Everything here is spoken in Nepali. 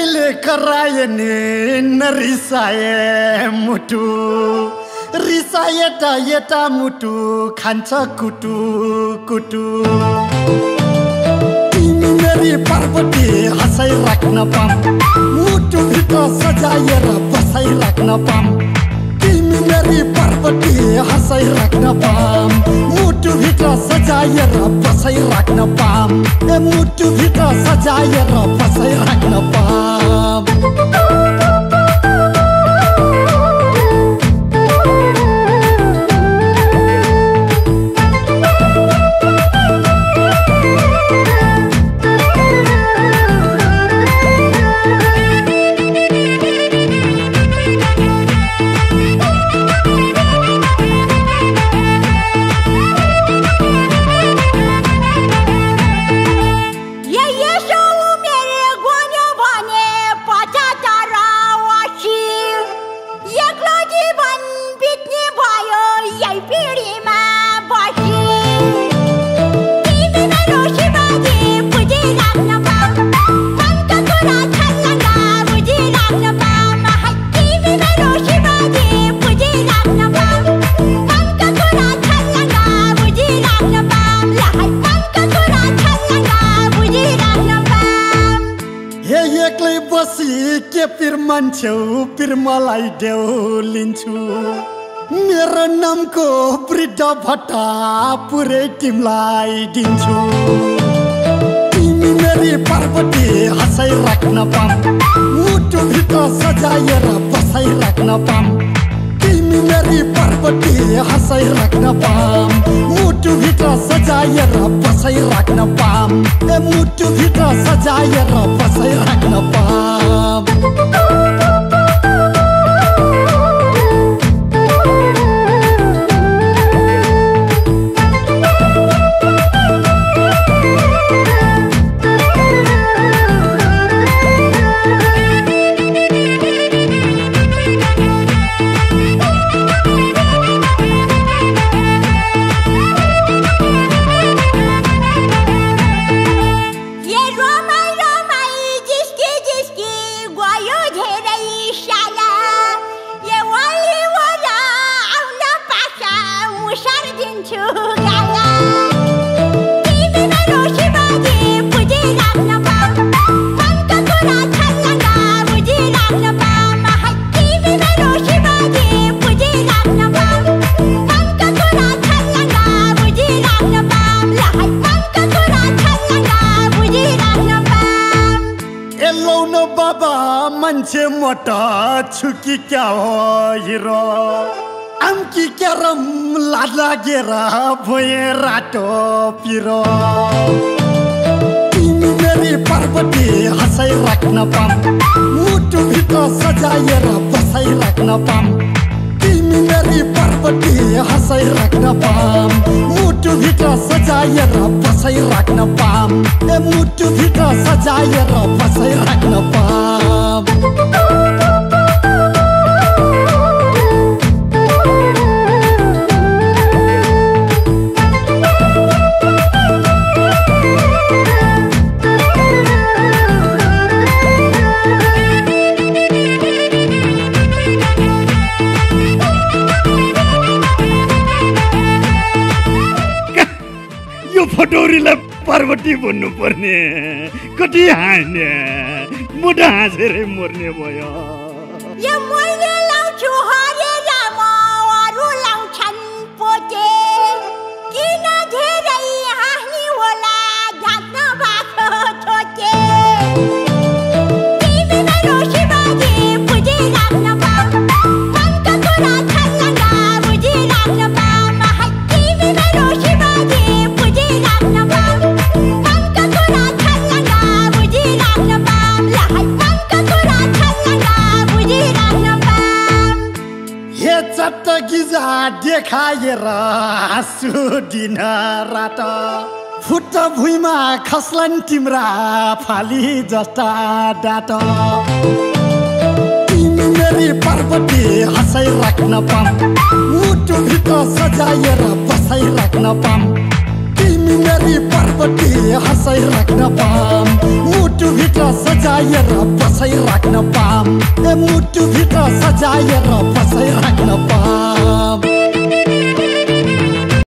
कहिले कराए नि नरिसाए मुटु रिसाए त यता मुटु खान्छ कुटु कुटु तिमी मेरी पार्वती हँसाइ राख्न पाम मुटु भित्र सजाएर बसाइ राख्न पाम तिमी मेरी पार्वती हँसाइ राख्न पाम मुटु भित्र सजाएर बसाइ राख्न पाम मुटु भित्र सजाएर बसाइ राख्न पाम के पिर मान्छौ पिर मलाई देऊ लिन्छु मेरो नामको वृद्ध भट्टा पुरै टिमलाई दिन्छु तिमी मेरी पार्वती हँसाइ राख्न पाम मुटु भित्र सजाएर बसाइ राख्न पाम तिमी मेरी पार्वती हँसाइ राख्न पाम मुटु भित्र सजाएर बसाइ राख्न पाम मुटु भित्र सजाएर बसाइ राख्न पाम मान्छे मोटा छुकी क्या हो हिरो आमकी क्यारम लागेर भए रातो पिरो तिमी मेरी पार्वती हँसाइ राख्न पाम मुटु भित्र सजाएर बसाइ राख्न पाम तिमी मेरी पार्वती हँसाइ राख्न पाम मुटु भित्र सजाएर बसाइ राख्न पाम मुटु भित्र सजाएर बसाइ राख्न पाम फटौरीलाई पार्वती भन्नु पर्ने कति हाँस्ने मोटा हाँसेर मर्ने भयो यो मैले लाउँछु हरे राम अरू लाउँछन् पोते किन धेरै हाँस्ने होला जान्न भएको छोटे तिमी मेरो शिवजी बुझिराख्न पाऊ मनको कुरा छल्लङ्ग बुझिराख्न पाऊ तिमी मेरो शिवजी बुझिराख्न पाऊ मनको कुरा छल्लङ्ग बुझिराख्न पाऊ मनको कुरा छल्लङ्ग बुझिराख्न पाऊ हे चट्ट गिजा देखाएर हाँसु दिन रात फुट भुइँमा खस्लान् तिम्रा फाली जस्ता डाट तिमी मेरी पार्वती हँसाइ राख्न पाम मुटु भित्र सजाएर बसाइ राख्न पाम तिमी मेरी पार्वती हँसाइ राख्न पाम मुटु भित्र सजाएर सजाएर बसाइ राख्न पाम ए मुटु भित्र सजाएर बसाइ